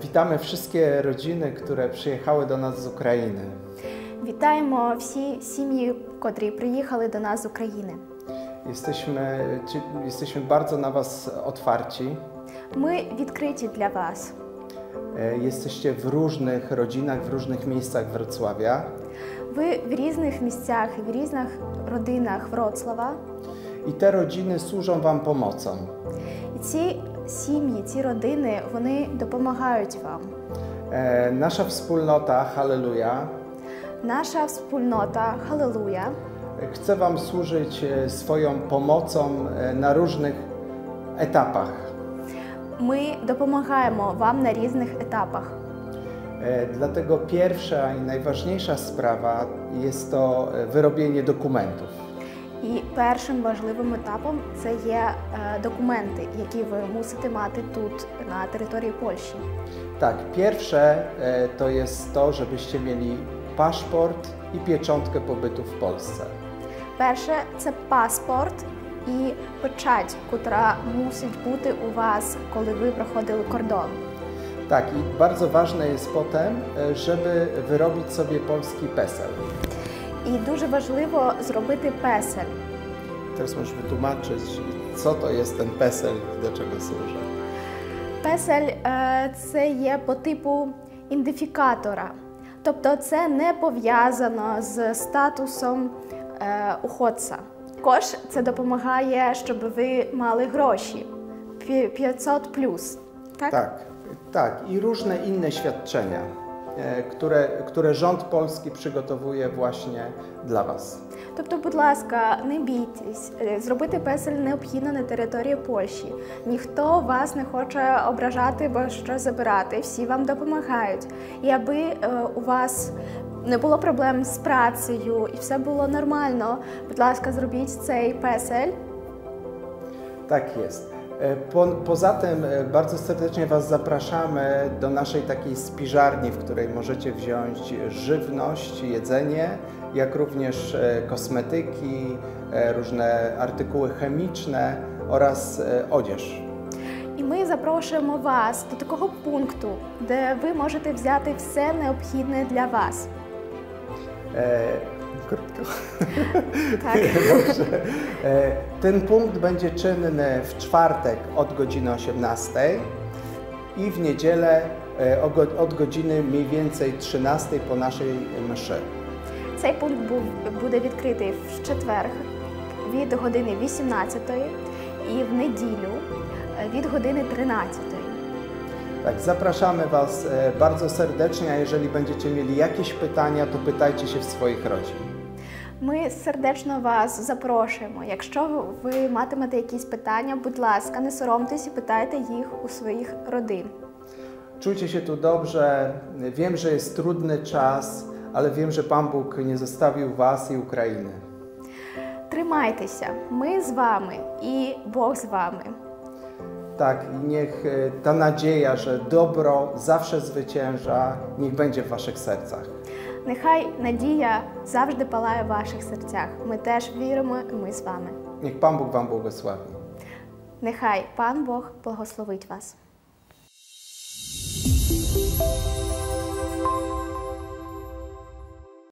Witamy wszystkie rodziny, które przyjechały do nas z Ukrainy. Вітаємо всі сім'ї, котрі приїхали до нас з України. Jesteśmy bardzo na Was otwarci. Ми відкриті для вас. Jesteście w różnych rodzinach, w różnych miejscach Wrocławia. Ви в різних місцях, в різних родинах Вроцлава. I te rodziny służą Wam pomocą. І ці сім'ї, ці родини, вони допомагають вам. Nasza wspólnota, Halleluja, Наша спільнота Халилуя chce Wam służyć swoją pomocą na różnych etapach. ми допомагаємо вам на різних етапах. Dlatego pierwsza i najważniejsza sprawa jest to wyrobienie dokumentów. І першим важливим етапом це є документи, які ви мусите мати тут, на території Польщі. Tak, pierwsze to jest to, żebyście mieli paszport i pieczątkę pobytu w Polsce. Перше – це паспорт і печать, котра мусить бути у вас, коли ви проходили кордон. Tak, i bardzo ważne jest potem, żeby wyrobić sobie polski PESEL. І дуже важливо зробити песель. Teraz możesz wytłumaczyć, co to jest ten PESEL i do czego służy. Песель – це є по типу ідентифікатора. Тобто це не пов'язано з статусом уходця. Також це допомагає, щоб ви мали гроші. 500+. Так? Tak. I różne inne świadczenia, które rząd polski przygotowuje właśnie dla Was. Тобто, будь ласка, не бійтесь, зробити песель необхідно на території Польщі. Ніхто вас не хоче ображати або що забирати, всі вам допомагають. І аби у вас не було проблем з працею і все було нормально, будь ласка, зробіть цей песель. Tak jest. Poza tym bardzo serdecznie Was zapraszamy do naszej takiej spiżarni, w której możecie wziąć żywność, jedzenie, jak również kosmetyki, różne artykuły chemiczne oraz odzież. І ми запрошуємо вас до такого пункту, де ви можете взяти все необхідне для вас. Krótko. Tak. Dobrze. Ten punkt będzie czynny w czwartek od godziny 18 i w niedzielę od godziny mniej więcej 13 po naszej mszy. Цей пункт буде відкритий в четвер від години 18 і в неділю від години 13. Tak, zapraszamy Was bardzo serdecznie, a jeżeli będziecie mieli jakieś pytania, to pytajcie się w swoich rodzin. Ми сердечно вас запрошуємо. Якщо ви матимете якісь питання, будь ласка, не соромтесь і питайте їх у своїх родин. Czujcie się tu dobrze. Wiem, że jest trudny czas, ale wiem, że Pan Bóg nie zostawił Was i Ukrainy. Тримайтеся, ми з вами і Бог з вами. Tak, i niech ta nadzieja, że dobro zawsze zwycięża, niech będzie w Waszych sercach. Нехай надія завжди палає в ваших серцях. Ми теж віримо, і ми з вами. Niech Pan Bóg Wam błogosławi. Нехай Пан Бог благословить вас.